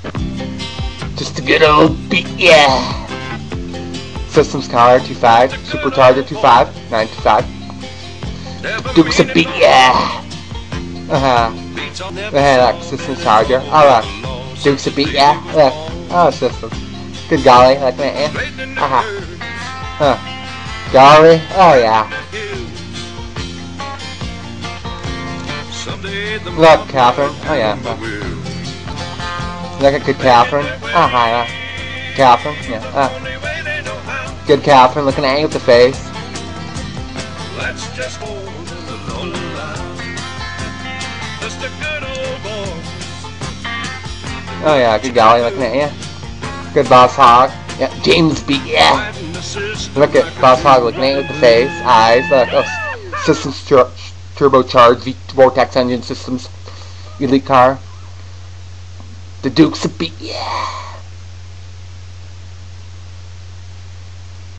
Just a good old beatya. Systems car 25, supercharger 25, 925. Dukes of beatya. Look, systems charger. Oh look, Dukes of beatya. Look, oh systems. Good golly, like that, yeah. Golly, oh yeah. Look, Catherine, oh yeah. Look at good Catherine. Oh hi, Catherine, yeah. Good Catherine, looking at you with the face. Let's just hold the lonely line. Just a good old boy. Oh yeah, good golly, looking at you. Good Boss Hog. Yeah, James beatya. Look at Boss Hog looking at you with the face, eyes. Look, oh, systems turbocharged Vortex engine systems, elite car. The Dukes of beatya.